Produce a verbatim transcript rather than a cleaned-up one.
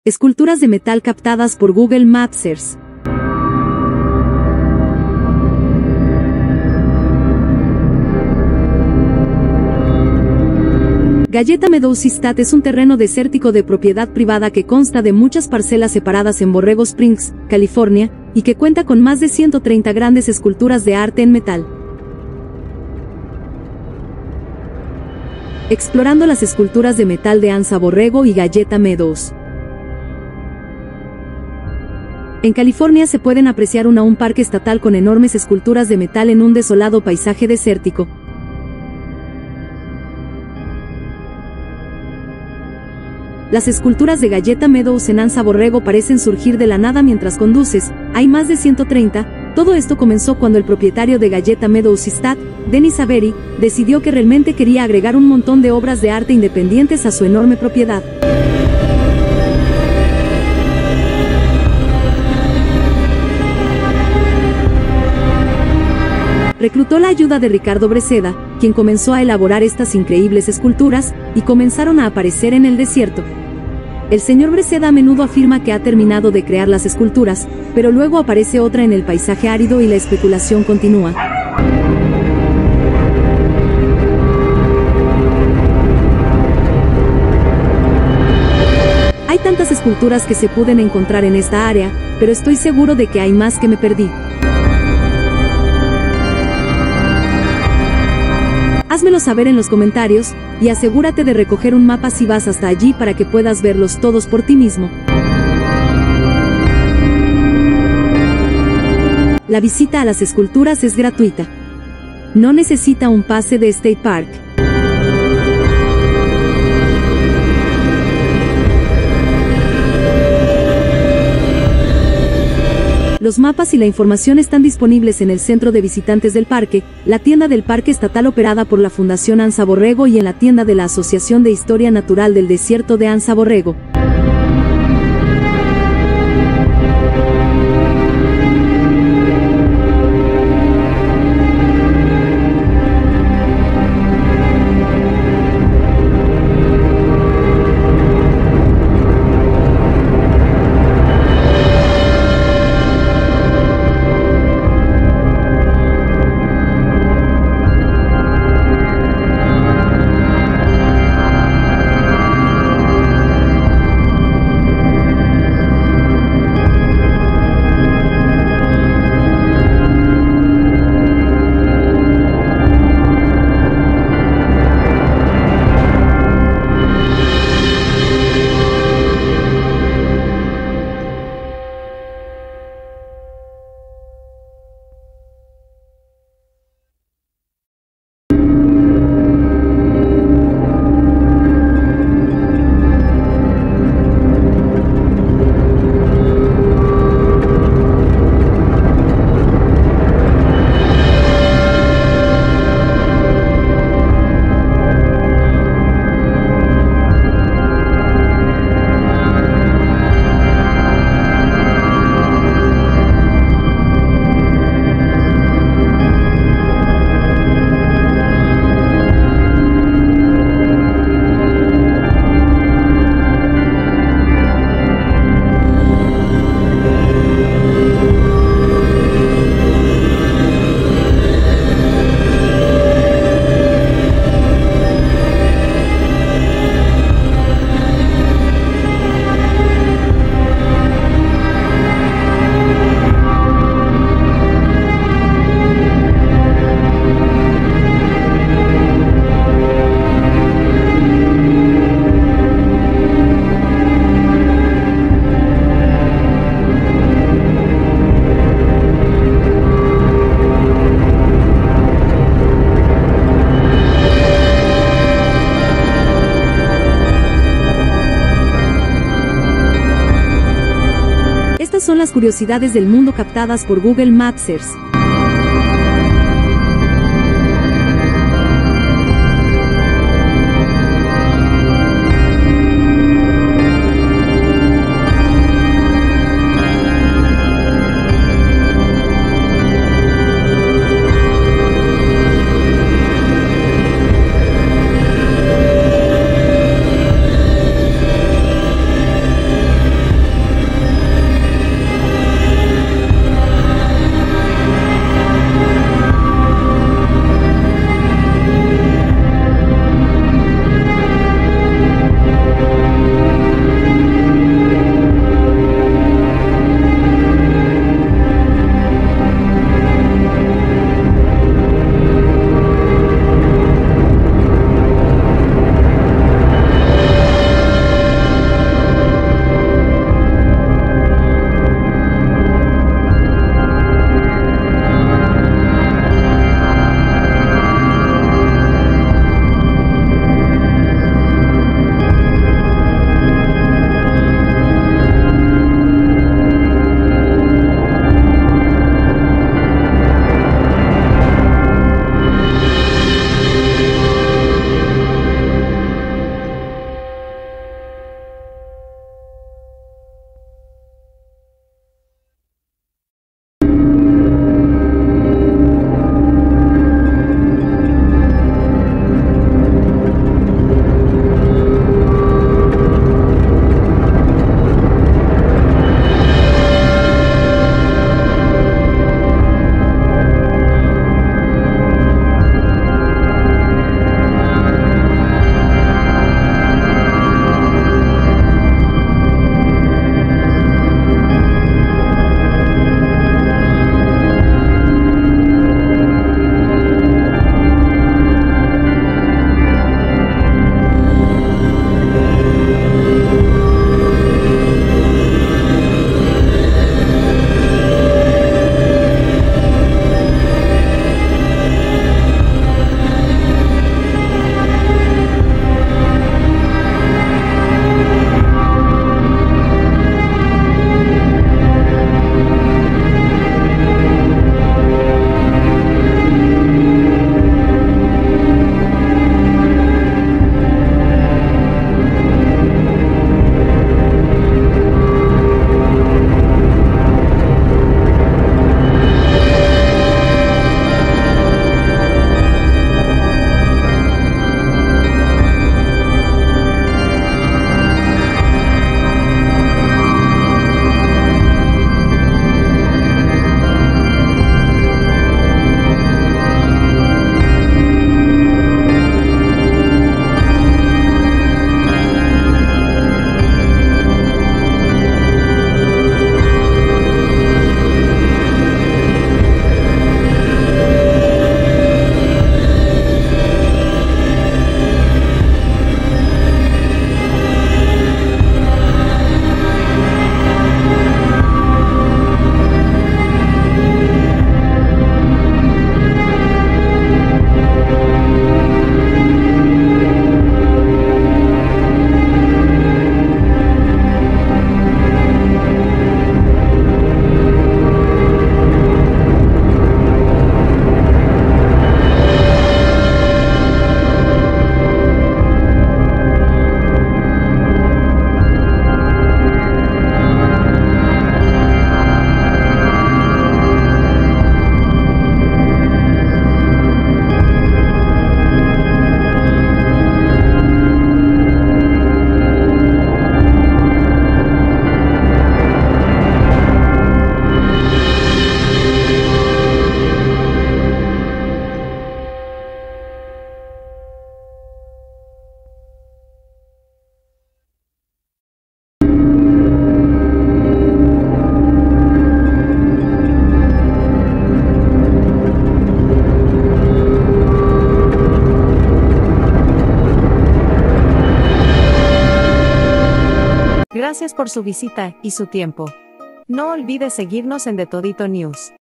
Esculturas de metal captadas por Google Maps Earth. Galleta Meadow Estate es un terreno desértico de propiedad privada que consta de muchas parcelas separadas en Borrego Springs, California, y que cuenta con más de ciento treinta grandes esculturas de arte en metal. Explorando las esculturas de metal de Anza Borrego y Galleta Meadows. En California se pueden apreciar un, un parque estatal con enormes esculturas de metal en un desolado paisaje desértico. Las esculturas de Galleta Meadows en Anza Borrego parecen surgir de la nada mientras conduces. Hay más de ciento treinta. Todo esto comenzó cuando el propietario de Galleta Meadows Estate, Dennis Avery, decidió que realmente quería agregar un montón de obras de arte independientes a su enorme propiedad. Reclutó la ayuda de Ricardo Breceda, quien comenzó a elaborar estas increíbles esculturas, y comenzaron a aparecer en el desierto. El señor Breceda a menudo afirma que ha terminado de crear las esculturas, pero luego aparece otra en el paisaje árido y la especulación continúa. Hay tantas esculturas que se pueden encontrar en esta área, pero estoy seguro de que hay más que me perdí. Házmelo saber en los comentarios, y asegúrate de recoger un mapa si vas hasta allí para que puedas verlos todos por ti mismo. La visita a las esculturas es gratuita. No necesita un pase de State Park. Los mapas y la información están disponibles en el centro de visitantes del parque, la tienda del parque estatal operada por la Fundación Anza Borrego y en la tienda de la Asociación de Historia Natural del Desierto de Anza Borrego. Estas son las curiosidades del mundo captadas por Google Maps Earth. Gracias por su visita y su tiempo. No olvides seguirnos en The Todito News.